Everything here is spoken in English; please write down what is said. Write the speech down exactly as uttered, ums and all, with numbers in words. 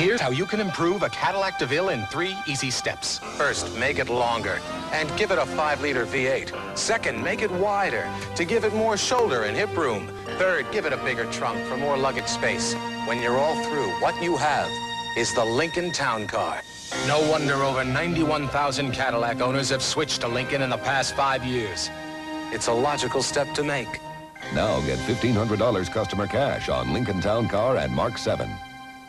Here's how you can improve a Cadillac DeVille in three easy steps. First, make it longer and give it a five liter V eight. Second, make it wider to give it more shoulder and hip room. Third, give it a bigger trunk for more luggage space. When you're all through, what you have is the Lincoln Towncar. No wonder over ninety-one thousand Cadillac owners have switched to Lincoln in the past five years. It's a logical step to make. Now get fifteen hundred dollars customer cash on Lincoln Towncar and Mark seven.